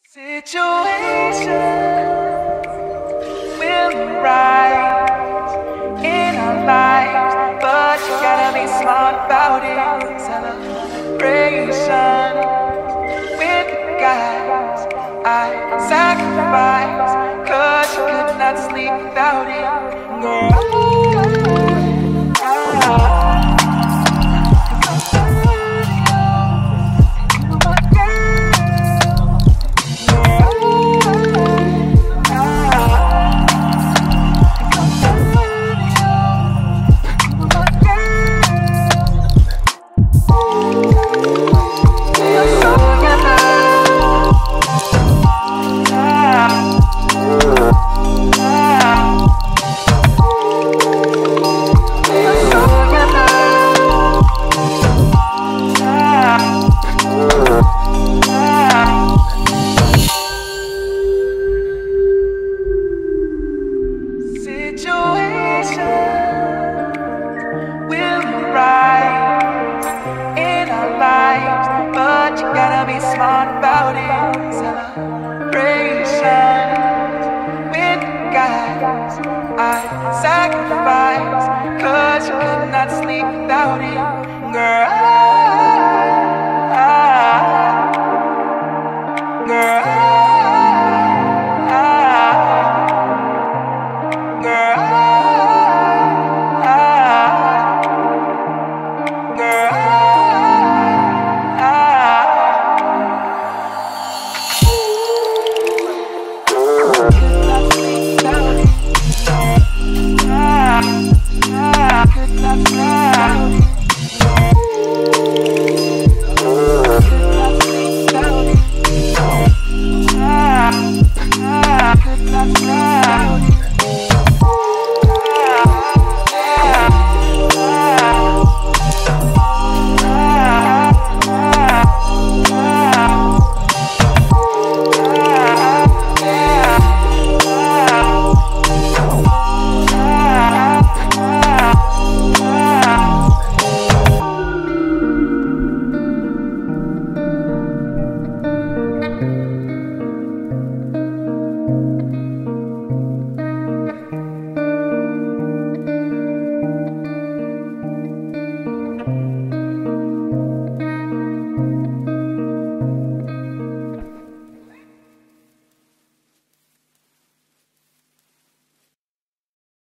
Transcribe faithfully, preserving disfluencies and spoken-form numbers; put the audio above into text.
Situation will arise in our lives, but you gotta be smart about it. Celebration with the guys. I sacrifice, cause you could not sleep without it. Girl, but you gotta be smart about it. Celebration with the guys. I sacrifice, cause you could not sleep without it. Girl, I, girl, I,